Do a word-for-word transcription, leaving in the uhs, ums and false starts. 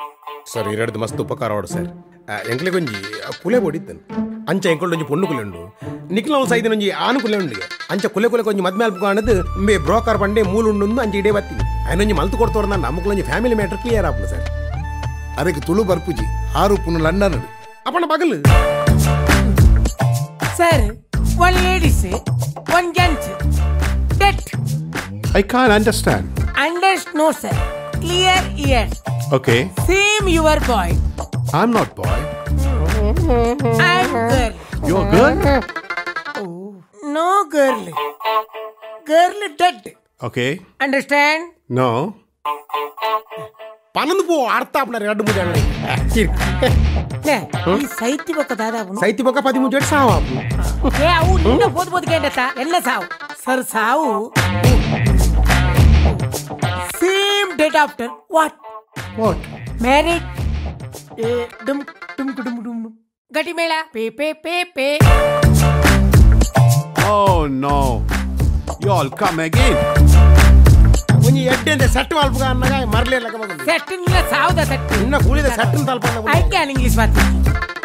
sir ಎರಡು ಮಸ್ತ್ ಉಪಕಾರ ಮಾಡು ಸರ್ ಎಂಕ್ಲೆ ಕೊಂಜಿ ಕುಲೆ ಬೋಡಿದ್ದನು ಅಂಚ ಎಂಕೊಂಡೊಂಜಿ ಪೊಣ್ಣು ಕುಲೆ ಉಂಡು ನಿಕ್ಲ ಸೈದಿನೊಂಜಿ ಆನು ಕುಲೆ ಉಂಡು ಅಂಚ ಕುಲೆ ಕುಲೆ ಕೊಂಜಿ ಮದ್ಮೆ ಅಲ್ಪ ಕಾಣದು ಮೇ ಬ್ರೋಕರ್ ಬಂಡೆ ಮೂಲು ಉಂಡು ಅಂಚ ಇಡೇ ಬತ್ತೀನಿ ఆయనొంజಿ మల్తు కొడతారు నమ్మకంలోంచి ఫ్యామిలీ మ్యాటర్ క్లియర్ ఆపును సార్ ಅದಕ್ಕೆ ತುಳು ಬರ್ಪುಜಿ ಆರು ಪುನು ಲಂಡನ್ ಅಪ್ಪನ ಬಗಲ್ sir one ladies one gents that I can't understand understand no sir clear ears okay same your boy I am not boy I am girl you are girl no girl girl dead okay understand no పనందు పో ఆడతా అప్పుడు రెండు మూడు ఈ సైతి ఒక దాదాపు సైతి ఒక పది మూడు సావు ఏ అవు నిన్న పోదు పోదుకేంట ఎన్న సావు సర్ సావు same date after what what marriage ఏ డుమ్ డుమ్ డుమ్ డుమ్ గటి మేళ పే పే పే పే ఓ no you all come again కొంచెం ఎడ్డేందే సెట్ వాల్పుగా అన్నగా మరలే లెక్క సెట్ నిన్న సావుదా సెట్ నిన్న కూలిద సెట్ తలపన్న ఐ క్యాన్ ఇంగ్లీష్ బాత్